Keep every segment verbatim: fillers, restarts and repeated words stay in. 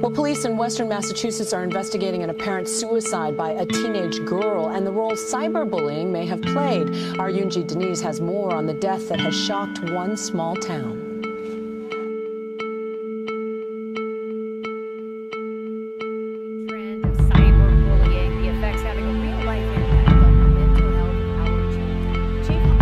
Well, police in Western Massachusetts are investigating an apparent suicide by a teenage girl and the role cyberbullying may have played. Our Yunji Denise has more on the death that has shocked one small town. Trend of cyberbullying, the effects having a real-life impact on the mental health of our children. Chief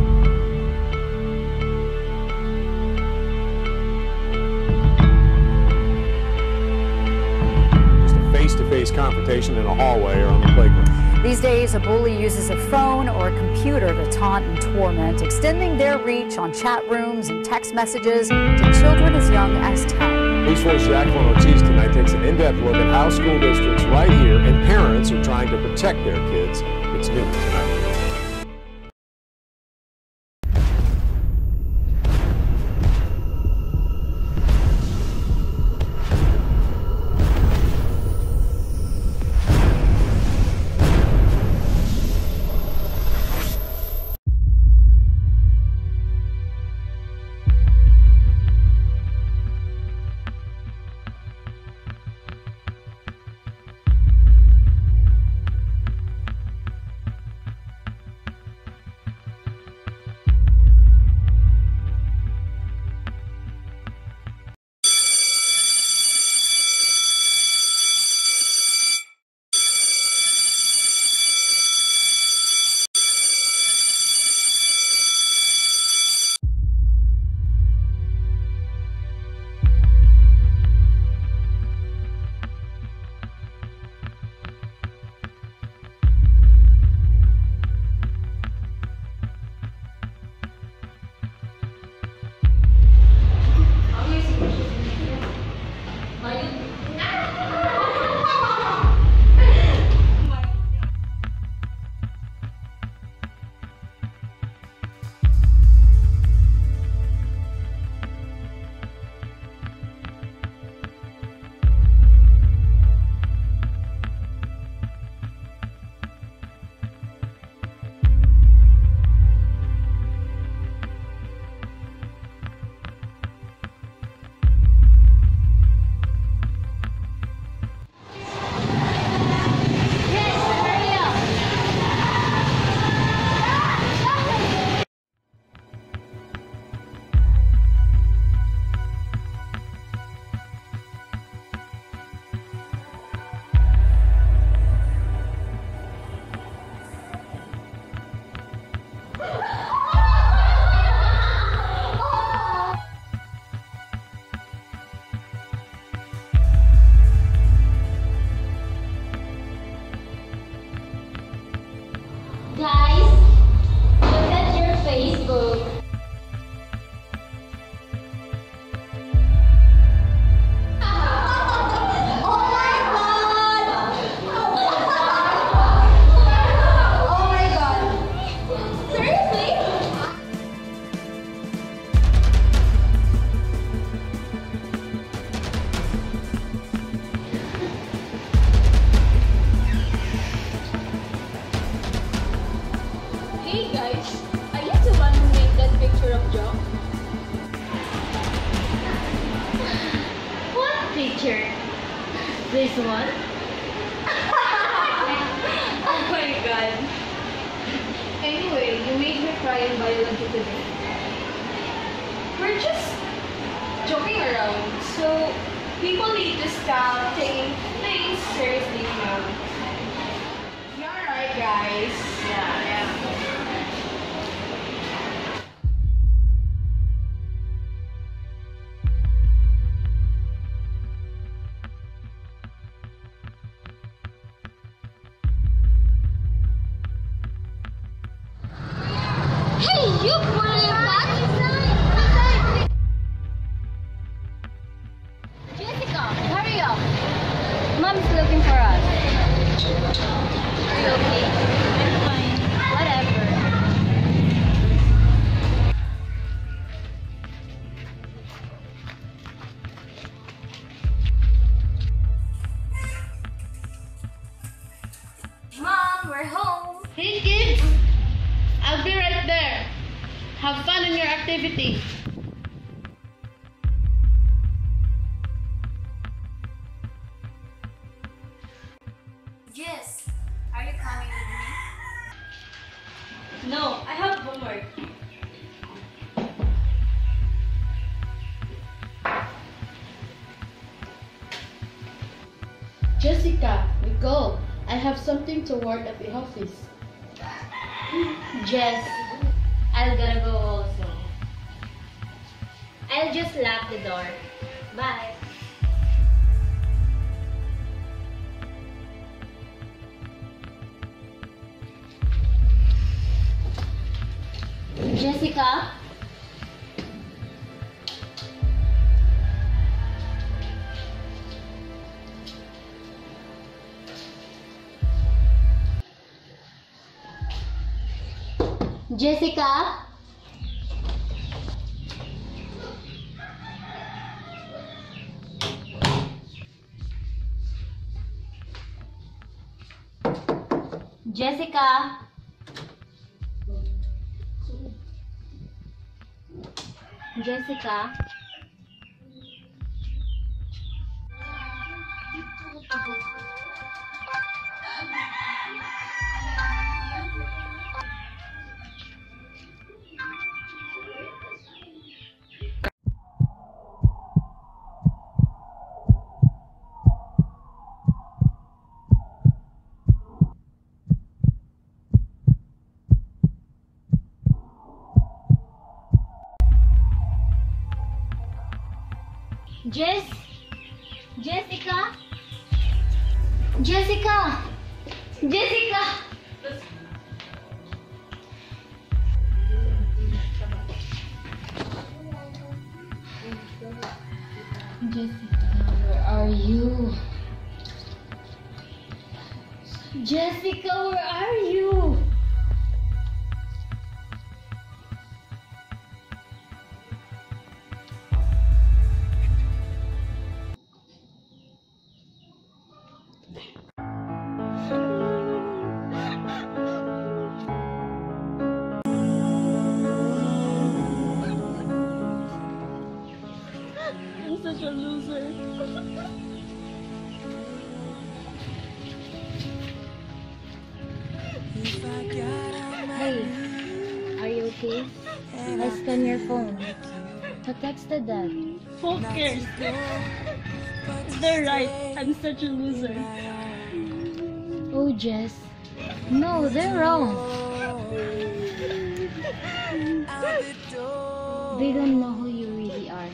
face-to-face confrontation in a hallway or on the playground. These days, a bully uses a phone or a computer to taunt and torment, extending their reach on chat rooms and text messages to children as young as ten. Police Force Jacqueline Ortiz tonight takes an in-depth look at how school districts right here and parents are trying to protect their kids. It's new tonight. Guys, look at your Facebook. Oh my god! Oh my god! Seriously? Hey guys, are you the one who made that picture of Joe? What picture? This one? Oh my god. Anyway, you made me cry in biology today. We're just joking around, so people need to stop taking things seriously now. You're right, guys. Yeah, yeah. Hey, you brilliant butt! Jessica, hurry up! Mom's looking for us. Are you okay? I'm fine. Whatever. Mom, we're home. Hey kids! I'll be right there. Have fun in your activity. No, I have homework. Jessica, we go. I have something to work at the office. Jess, I'll gotta go also. I'll just lock the door. Bye. Jessica? Jessica? Jessica? Jessica? Jess? Jessica? Jessica? Jessica? Jessica, where are you? Jessica, where are you? I'm such a loser. Hey, are you okay? I scanned your phone. Who texted that? Who cares? They're right. I'm such a loser. Oh, Jess. No, they're wrong. They don't know who you really are.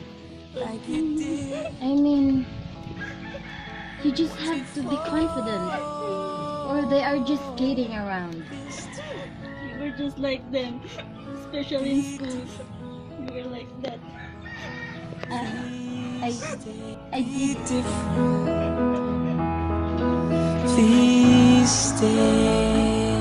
I mean, you just have to be confident, or they are just kidding around. You were just like them, especially in schools. You were like that. Uh, I, I did. Please stay.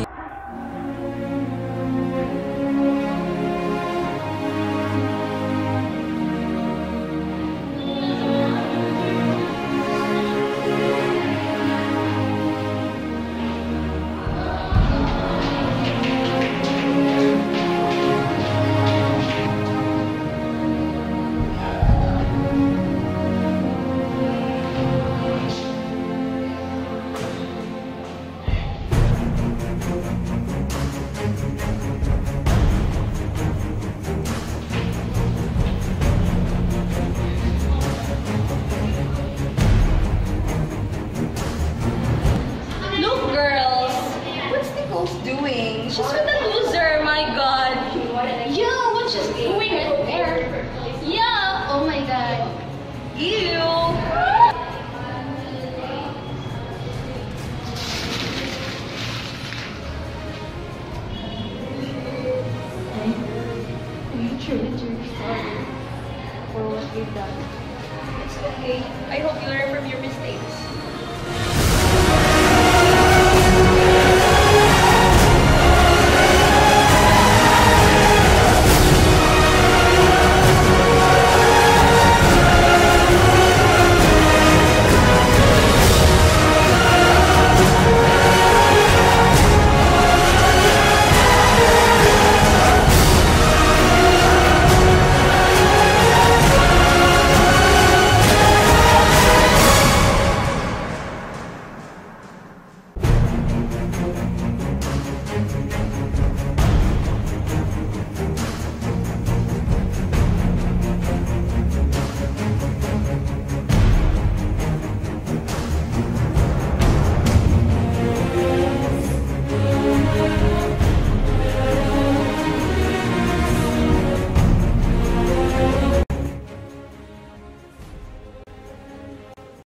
Look, girls! What's Nicole's doing? She's with a loser, my god! Yeah, what's she doing there? Yeah, oh my god. Ew! I'm truly, truly sorry for what you've done. It's okay. I hope you learn from your mistakes.